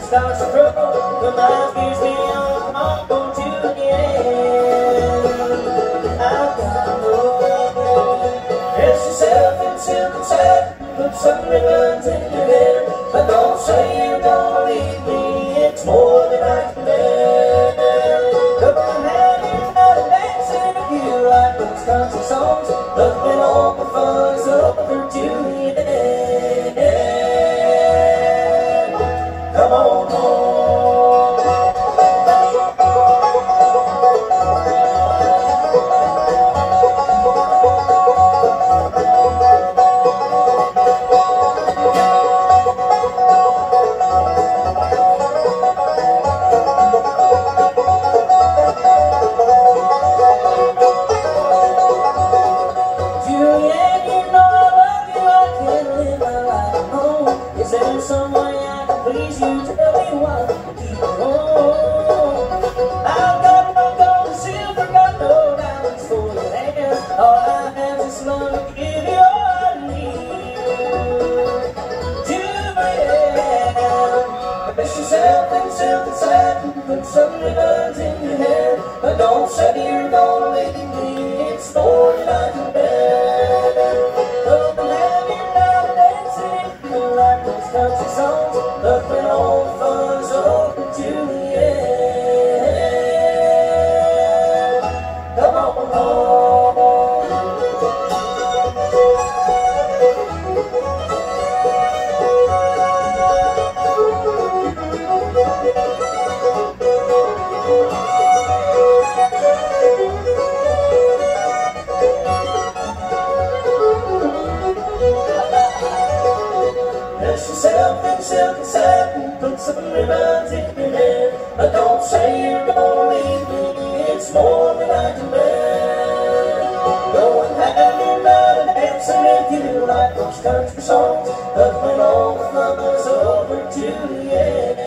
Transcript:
starts to trouble, the mind gives me on, I'm going to the end. I've got no dress yourself in silk and satin, put some ribbons in your hair, but don't say you're gonna leave me, it's more than I can bear. Come on, hand you not a dancing if you like those country songs, but when all the fun's over to the end, come on home. Is there some way I can please you? Tell me why you keep on. I've got no gold and silver, got no diamonds for your hair. All I have is love to give you all I need. To my end, dress yourself in silk and satin, put some ribbons in your hair, but don't say you're gonna leave me, it's more than I can bear. Come and have your night dancing, like those country songs, but when all the fun's over to the end, come on home. Dress yourself in silk and satin, put some ribbons in your hair, but don't say you're gonna leave me, it's more than I can bear. Go and have your night and dancing if you like those country songs, but when all the fun is over to the end.